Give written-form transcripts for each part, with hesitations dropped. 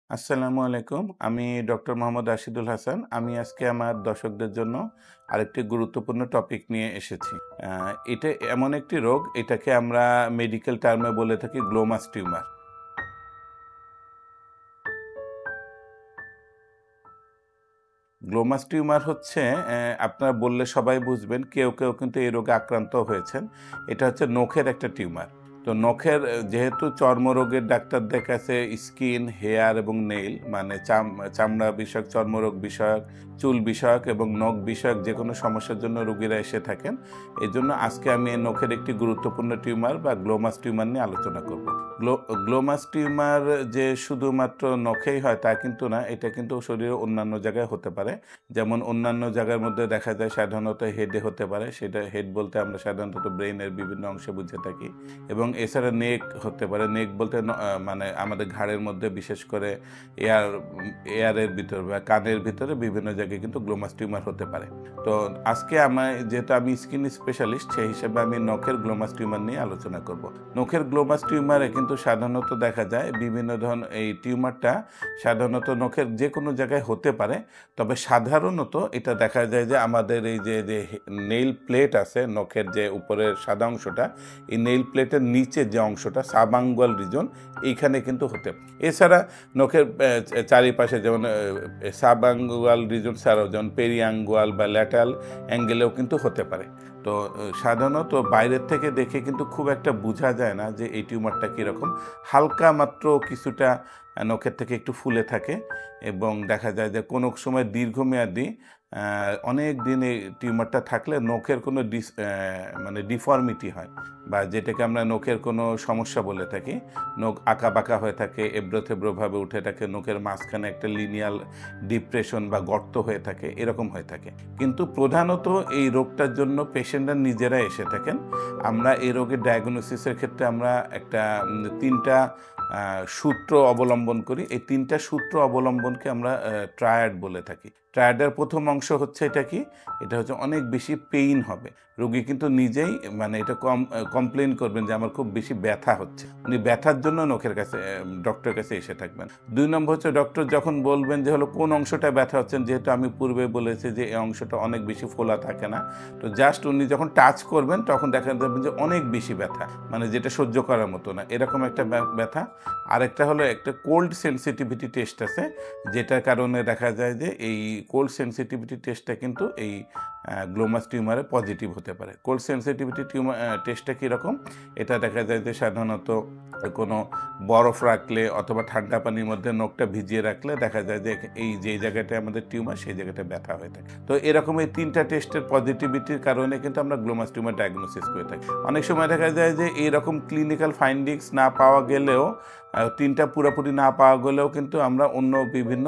আসসালামু আলাইকুম। আমি ডক্টর মোহাম্মদ রাশিদুল হাসান। আমি আজকে আমার দর্শকদের জন্য আরেকটি গুরুত্বপূর্ণ টপিক নিয়ে এসেছি। আ এটা এমন একটি রোগ, এটাকে আমরা মেডিকেল টার্মে বলে থাকি গ্লোমাস টিউমার। গ্লোমাস টিউমার হচ্ছে আপনারা বললে সবাই বুঝবেন। কেউ কিন্তু এই রোগে আক্রান্ত হয়েছেন। এটা হচ্ছে নখের একটা টিউমার। তো নখের যেহেতু চর্মরোগের ডাক্তারদের কাছে স্কিন, হেয়ার এবং নেইল মানে চামড়া বিষয়ক, চর্মরোগ বিষয়ক, চুল বিষয়ক এবং নখ বিষয়ক যেকোনো সমস্যার জন্য রোগীরা এসে থাকেন। এজন্য আজকে আমি এই নখের একটি গুরুত্বপূর্ণ টিউমার বা গ্লোমাস টিউমার নিয়ে আলোচনা করব। গ্লোমাস টিউমার যে শুধুমাত্র নখেই হয় তা কিন্তু না, এটা কিন্তু শরীরের অন্যান্য জায়গায় হতে পারে। যেমন অন্যান্য জায়গার মধ্যে দেখা যায় সাধারণত হেডে হতে পারে। সেটা হেড বলতে আমরা সাধারণত ব্রেইনের বিভিন্ন অংশে বুঝে থাকি। এবং এছাড়া নেক হতে পারে। নেক বলতে মানে আমাদের ঘাড়ের মধ্যে বিশেষ করে এয়ার এয়ারের ভিতর বা কানের ভিতরে বিভিন্ন জায়গায় কিন্তু গ্লোমাস টিউমার হতে পারে। তো আজকে যেহেতু আমি স্কিন স্পেশালিস্ট, সেই হিসেবে আমি নখের গ্লোমাস টিউমার নিয়ে আলোচনা করব। নখের গ্লোমাস টিউমারে কিন্তু সাধারণত দেখা যায় বিভিন্ন ধরনের এই টিউমারটা সাধারণত নখের যেকোনো জায়গায় হতে পারে। তবে সাধারণত এটা দেখা যায় যে আমাদের এই যে নেইল প্লেট আছে, নখের যে উপরের সাদা অংশটা, এই নেইল প্লেটের নিচে যে অংশটা সাবাঙ্গুয়াল রিজন, এইখানে কিন্তু হতে পারে। এছাড়া নখের চারিপাশে যেমন সাবাঙ্গুয়াল রিজন ছাড়াও যেমন পেরিয়াঙ্গুয়াল বা ল্যাটারাল অ্যাঙ্গেলেও কিন্তু হতে পারে। তো সাধারণত বাইরের থেকে দেখে কিন্তু খুব একটা বোঝা যায় না যে এই টিউমারটা কীরকম। হালকা মাত্র কিছুটা নখের থেকে একটু ফুলে থাকে এবং দেখা যায় যে কোনো সময় দীর্ঘমেয়াদী অনেক দিন এই টিউমারটা থাকলে নখের কোনো মানে ডিফর্মিটি হয় বা যেটাকে আমরা নখের কোনো সমস্যা বলে থাকি। নখ আঁকাবাঁকা হয়ে থাকে, এবড়ো-থেবড়োভাবে উঠে থাকে, নখের মাঝখানে একটা লিনিয়াল ডিপ্রেশন বা গর্ত হয়ে থাকে, এরকম হয়ে থাকে। কিন্তু প্রধানত এই রোগটার জন্য পেশেন্টরা নিজেরা এসে থাকেন। আমরা এই রোগের ডায়াগনোসিসের ক্ষেত্রে আমরা একটা ৩টা সূত্র অবলম্বন করি। এই ৩টা সূত্র অবলম্বনকে আমরা ট্রায়াড বলে থাকি। ট্রায়াডের ১ম অংশ হচ্ছে এটা কি? এটা হচ্ছে অনেক বেশি পেইন হবে। রোগী কিন্তু নিজেই মানে এটা কমপ্লেইন করবেন যে আমার খুব বেশি ব্যথা হচ্ছে। উনি ব্যথার জন্য নখের কাছে ডক্টরের কাছে এসে থাকবেন। ২ নম্বর হচ্ছে ডক্টর যখন বলবেন যে হলো কোন অংশটায় ব্যথা হচ্ছেন, যেহেতু আমি পূর্বে বলেছি যে এই অংশটা অনেক বেশি ফোলা থাকে না। তো জাস্ট উনি যখন টাচ করবেন তখন দেখা যাবে যে অনেক বেশি ব্যথা। মানে যেটা সহ্য করার মতো না। এরকম একটা ব্যথা। আরেকটা হলো একটা কোল্ড সেনসিটিভিটি টেস্ট আছে, যেটার কারণে দেখা যায় যে এই কোল্ড সেনসিটিভিটি টেস্টটা কিন্তু এই গ্লোমাস টিউমারে পজিটিভ হতে পারে। কোল্ড সেনসিটিভিটি টেস্টটা কীরকম? এটা দেখা যায় যে সাধারণত কোনো বরফ রাখলে অথবা ঠান্ডা পানির মধ্যে নখটা ভিজিয়ে রাখলে দেখা যায় যে এই যে জায়গাটায় আমাদের টিউমার, সেই জায়গাটায় ব্যথা হয়ে থাকে। তো এরকম এই ৩টা টেস্টের পজিটিভিটির কারণে কিন্তু আমরা গ্লোমাস টিউমার ডায়াগনোসিস করে থাকি। অনেক সময় দেখা যায় যে এইরকম ক্লিনিক্যাল ফাইন্ডিংস না পাওয়া গেলেও ৩টা পুরোপুরি না পাওয়া গেলেও কিন্তু আমরা অন্য বিভিন্ন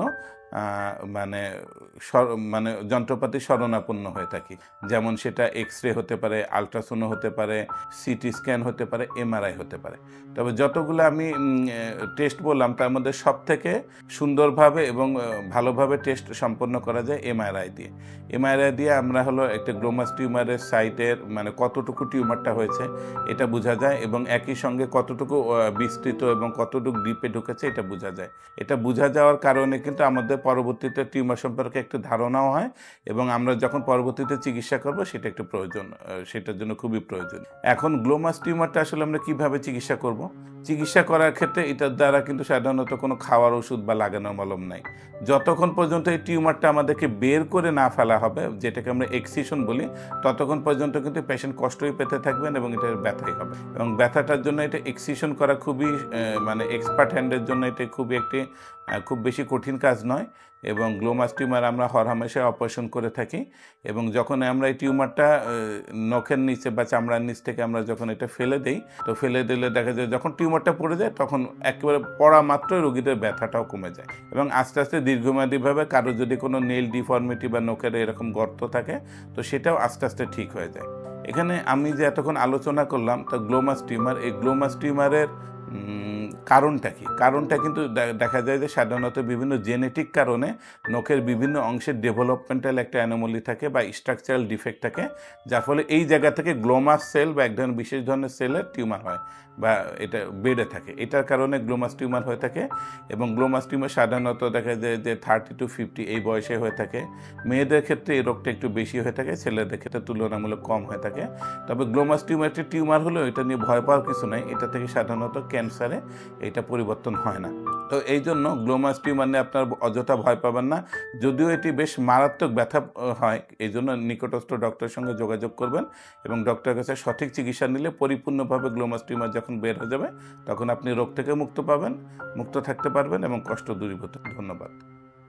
মানে মানে যন্ত্রপাতি শরণাপন্ন হয়ে থাকি। যেমন সেটা এক্স-রে হতে পারে, আল্ট্রাসাউন্ড হতে পারে, সিটি স্ক্যান হতে পারে, এমআরআই হতে পারে। তবে যতগুলো আমি টেস্ট বললাম তার মধ্যে সবথেকে সুন্দরভাবে এবং ভালোভাবে টেস্ট সম্পন্ন করা যায় এমআরআই দিয়ে। এমআরআই দিয়ে আমরা হলো একটা গ্লোমাস টিউমারের সাইটের মানে কতটুকু টিউমারটা হয়েছে এটা বোঝা যায় এবং একই সঙ্গে কতটুকু বিস্তৃত এবং কতটুকু ডিপে ঢুকেছে এটা বোঝা যায়। এটা বোঝা যাওয়ার কারণে কিন্তু আমাদের পরবর্তীতে টিউমার সম্পর্কে একটা ধারণাও হয় এবং আমরা যখন পরবর্তীতে চিকিৎসা করব সেটা একটু প্রয়োজন, সেটার জন্য খুবই প্রয়োজন। এখন গ্লোমাস টিউমারটা আসলে আমরা কিভাবে চিকিৎসা করব? চিকিৎসা করার ক্ষেত্রে এটার দ্বারা কিন্তু সাধারণত কোনো খাওয়ার ওষুধ বা লাগানোর মলম নাই। যতক্ষণ পর্যন্ত এই টিউমারটা আমাদেরকে বের করে না ফেলা হবে, যেটাকে আমরা এক্সিশন বলি, ততক্ষণ পর্যন্ত কিন্তু পেশেন্ট কষ্টই পেতে থাকবেন এবং এটা ব্যথাই হবে। এবং ব্যথাটার জন্য এটা এক্সিশন করা খুবই মানে এক্সপার্ট হ্যান্ডের জন্য এটা খুব বেশি কঠিন কাজ নয় এবং গ্লোমাস টিউমার আমরা হরহামেশা অপারেশন করে থাকি এবং যখন আমরা এই টিউমারটা নখের নিচে বা চামড়ার নিচ থেকে আমরা যখন এটা ফেলে দেই, তো ফেলে দিলে দেখা যায় যখন টিউমারটা পড়ে যায় তখন একেবারে পড়া মাত্রই রোগীদের ব্যথাটাও কমে যায় এবং আস্তে আস্তে দীর্ঘমেয়াদীভাবে কারো যদি কোনো নেইল ডিফর্মিটি বা নখের এরকম গর্ত থাকে তো সেটাও আস্তে আস্তে ঠিক হয়ে যায়। এখানে আমি যে এতক্ষণ আলোচনা করলাম তা গ্লোমাস টিউমার, এই গ্লোমাস টিউমারের কারণটা কি? কারণটা কিন্তু দেখা যায় যে সাধারণত বিভিন্ন জেনেটিক কারণে নখের বিভিন্ন অংশের ডেভেলপমেন্টাল একটা অ্যানোমালি থাকে বা স্ট্রাকচারাল ডিফেক্ট থাকে, যার ফলে এই জায়গা থেকে গ্লোমাস সেল বা এক ধরনের বিশেষ ধরনের সেলের টিউমার হয় বা এটা বেড়ে থাকে। এটার কারণে গ্লোমাস টিউমার হয়ে থাকে এবং গ্লোমাস টিউমার সাধারণত দেখা যায় যে 30 to 50 এই বয়সে হয়ে থাকে। মেয়েদের ক্ষেত্রে এই রোগটা একটু বেশি হয়ে থাকে, ছেলেদের ক্ষেত্রে তুলনামূলক কম হয়ে থাকে। তবে গ্লোমাস টিউমার একটি টিউমার হলেও এটা নিয়ে ভয় পাওয়ার কিছু নাই। এটা থেকে সাধারণত ক্যান্সারে এটা পরিবর্তন হয় না। তো এই জন্য গ্লোমাস টিউমার নিয়ে আপনার অযথা ভয় পাবেন না। যদিও এটি বেশ মারাত্মক ব্যথা হয়, এই জন্য নিকটস্থ ডক্টরের সঙ্গে যোগাযোগ করবেন এবং ডক্টরের কাছে সঠিক চিকিৎসা নিলে পরিপূর্ণভাবে গ্লোমাস টিউমার যখন বের হয়ে যাবে তখন আপনি রোগ থেকে মুক্ত থাকতে পারবেন এবং কষ্ট দূরীভূত। ধন্যবাদ।